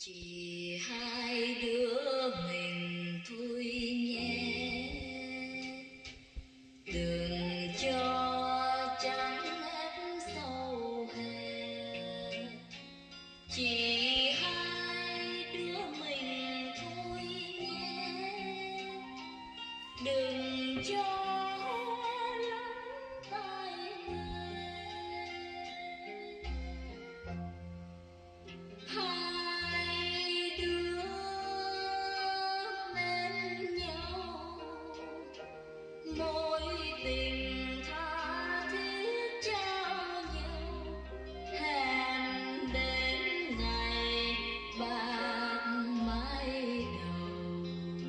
Chỉ hai đứa mình thôi nhé, đừng cho trắng hết sầu hè. Chỉ hai đứa mình thôi nhé, đừng cho lắm tai nghe. Hai đứa mến nhau, mối tình tha thiết trao nhau, hẹn đến ngày bạc mái đầu.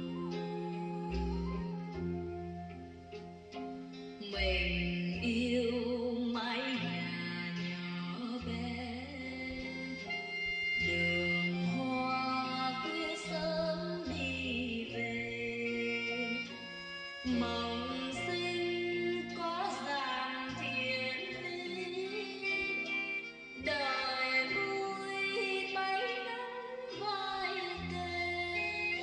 Mình yêu mái nhà nhỏ bé, đường hoa khuya sớm đi về. Mộng sinh có dàn thiên lý, đời vui bấy nắng vai kề.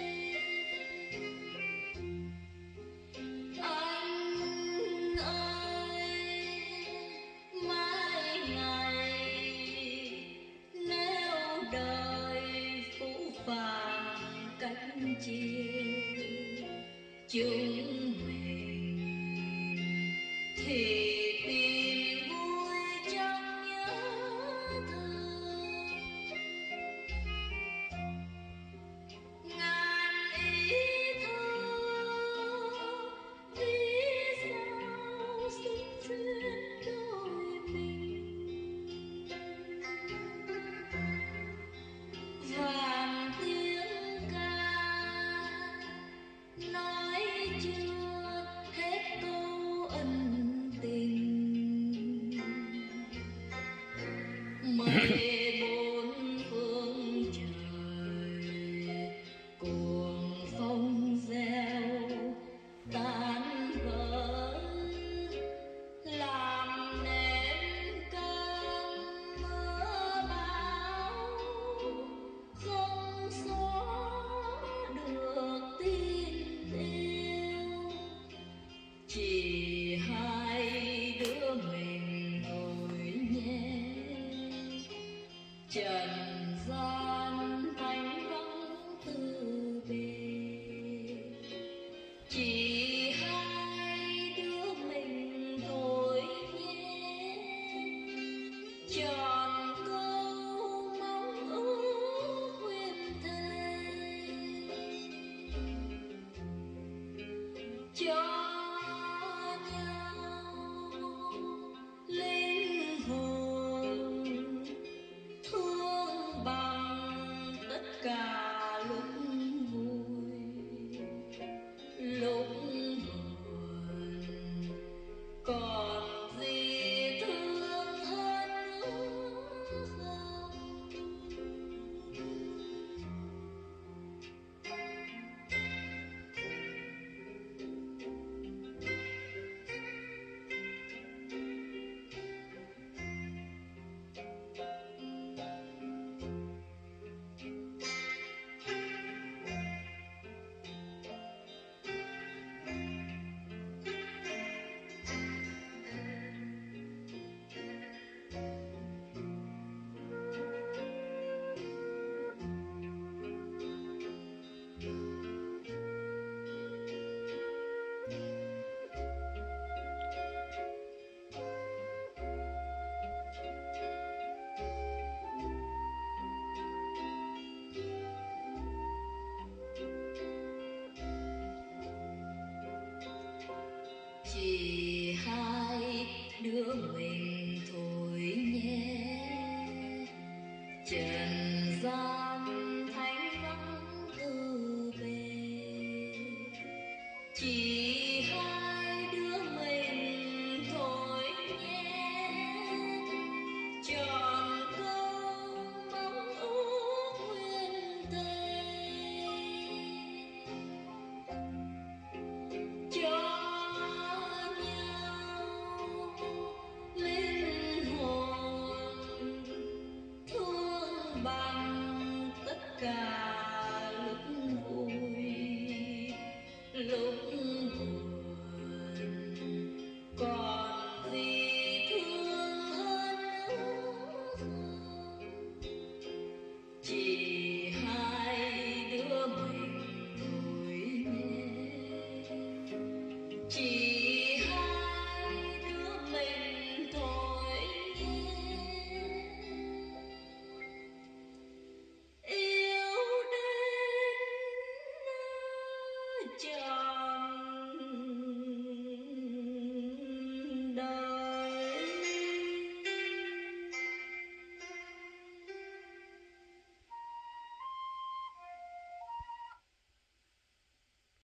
Anh ơi, mai ngày nếu đời phũ phàng cách chia chúng mình, thì tìm vui trong nhớ thương. Ngàn ý thơ vì sao xứng duyên đôi mình, vàng tiếng ca nói chưa hết câu ân tình. Mây bốn phương trời cuồng phong reo tan vỡ, làm nên cơn mưa bão, không xóa được tin yêu. Chỉ hai đứa mình thôi nhé, trần gian thanh vắng từ bề. Chỉ hai đứa mình thôi nhé, tròn câu mong ước khuyên thề. Cho linh hồn thương bằng tất cả lúc vui, lúc buồn còn gì thương hơn nữa không. cả lúc vui lúc buồn, còn gì thương hơn chỉ hai đứa mình thôi nhé, chỉ hai đứa mình thôi nhé. Yêu đến chờ